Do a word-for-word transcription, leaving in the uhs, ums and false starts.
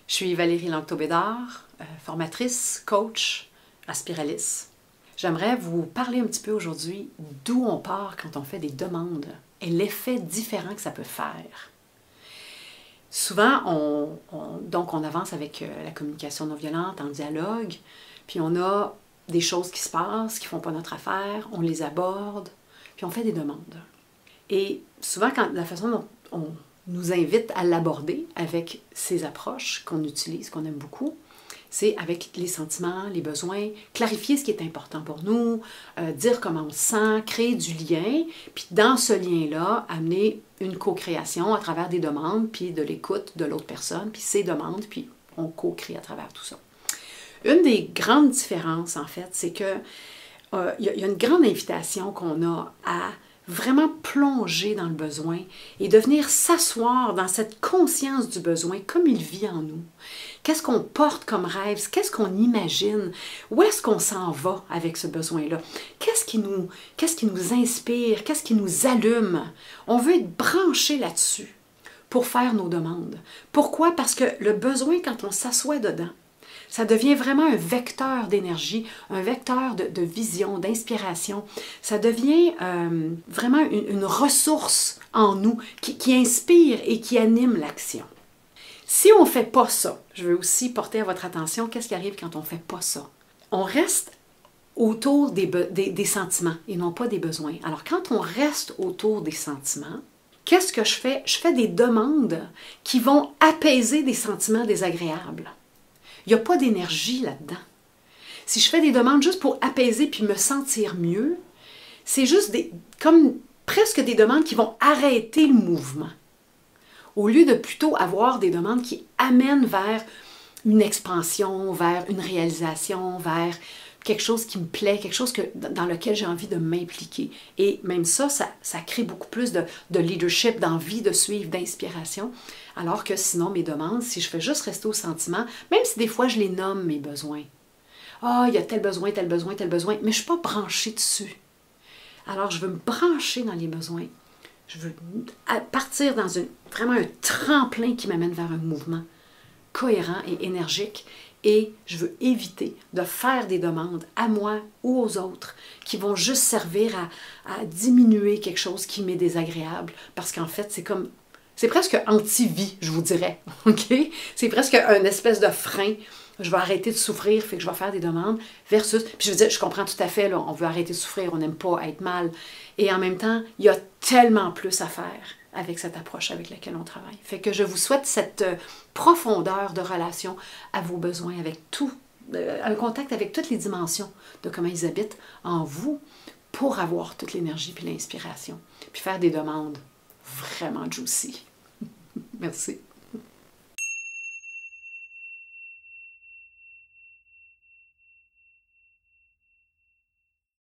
Je suis Valérie Langto-Bédard, euh, formatrice, coach à Spiralis. J'aimerais vous parler un petit peu aujourd'hui d'où on part quand on fait des demandes et l'effet différent que ça peut faire. Souvent, on, on, donc on avance avec euh, la communication non violente, en dialogue, puis on a des choses qui se passent, qui ne font pas notre affaire, on les aborde, puis on fait des demandes. Et souvent, quand la façon dont on nous invite à l'aborder avec ces approches qu'on utilise, qu'on aime beaucoup, c'est avec les sentiments, les besoins, clarifier ce qui est important pour nous, euh, dire comment on se sent, créer du lien, puis dans ce lien-là, amener une co-création à travers des demandes, puis de l'écoute de l'autre personne, puis ses demandes, puis on co-crée à travers tout ça. Une des grandes différences, en fait, c'est que euh, y a, y a une grande invitation qu'on a à vraiment plonger dans le besoin et de venir s'asseoir dans cette conscience du besoin comme il vit en nous. Qu'est-ce qu'on porte comme rêve? Qu'est-ce qu'on imagine? Où est-ce qu'on s'en va avec ce besoin-là? Qu'est-ce qui nous, qu'est-ce qui nous inspire? Qu'est-ce qui nous allume? On veut être branché là-dessus pour faire nos demandes. Pourquoi? Parce que le besoin, quand on s'assoit dedans, ça devient vraiment un vecteur d'énergie, un vecteur de, de vision, d'inspiration. Ça devient euh, vraiment une, une ressource en nous qui, qui inspire et qui anime l'action. Si on ne fait pas ça, je veux aussi porter à votre attention, qu'est-ce qui arrive quand on ne fait pas ça? On reste autour des, des, des sentiments et non pas des besoins. Alors quand on reste autour des sentiments, qu'est-ce que je fais? Je fais des demandes qui vont apaiser des sentiments désagréables. Il n'y a pas d'énergie là-dedans. Si je fais des demandes juste pour apaiser puis me sentir mieux, c'est juste des, comme presque des demandes qui vont arrêter le mouvement. Au lieu de plutôt avoir des demandes qui amènent vers une expansion, vers une réalisation, vers quelque chose qui me plaît, quelque chose que, dans lequel j'ai envie de m'impliquer. Et même ça, ça, ça crée beaucoup plus de, de leadership, d'envie de suivre, d'inspiration. Alors que sinon, mes demandes, si je fais juste rester au sentiment, même si des fois je les nomme mes besoins. Ah, oh, il y a tel besoin, tel besoin, tel besoin, mais je ne suis pas branchée dessus. Alors, je veux me brancher dans les besoins. Je veux partir dans une, vraiment un tremplin qui m'amène vers un mouvement cohérent et énergique. Et je veux éviter de faire des demandes à moi ou aux autres qui vont juste servir à, à diminuer quelque chose qui m'est désagréable. Parce qu'en fait, c'est comme, c'est presque anti-vie, je vous dirais. OK? C'est presque un espèce de frein. Je vais arrêter de souffrir, fait que je vais faire des demandes versus... Puis je veux dire, je comprends tout à fait, là, on veut arrêter de souffrir, on n'aime pas être mal. Et en même temps, il y a tellement plus à faire avec cette approche avec laquelle on travaille. Fait que je vous souhaite cette profondeur de relation à vos besoins, avec tout, un contact avec toutes les dimensions de comment ils habitent en vous pour avoir toute l'énergie puis l'inspiration, puis faire des demandes vraiment juicy. Merci.